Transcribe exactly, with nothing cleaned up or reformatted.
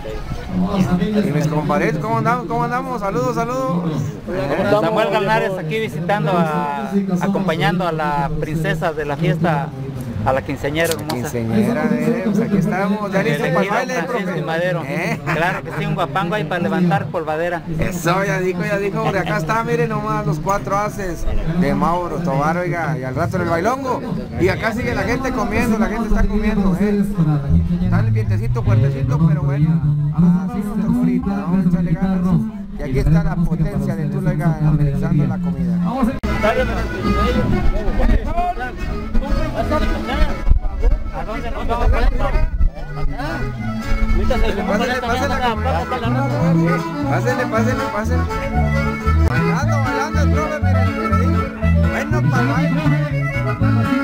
Y mis compadres, ¿cómo andamos? ¿Cómo andamos? Saludos, saludos. Samuel Galnares aquí visitando, a, acompañando a la princesa de la fiesta, a la quinceañera hermosa. Quinceañera, eh, pues aquí estamos, ya listo para el baile, profe. Madero. ¿Eh? Claro que sí, un guapango ahí para levantar polvadera. Eso, ya dijo, ya dijo, porque acá está, miren nomás los cuatro haces de Mauro Tobar, oiga, y al rato en el bailongo. Y acá sigue la gente comiendo, la gente está comiendo, eh. Está el vientecito fuertecito, pero bueno, así nos tocó ahorita, vamos a echarle ganas. Y aquí está la potencia de Tula, oiga, amenizando la comida. ¿A dónde nos vamos a Pásale, pásale, pásale, pásale, pásale. Bailando, bailando el profe, miren, miren. Bueno, para el baile.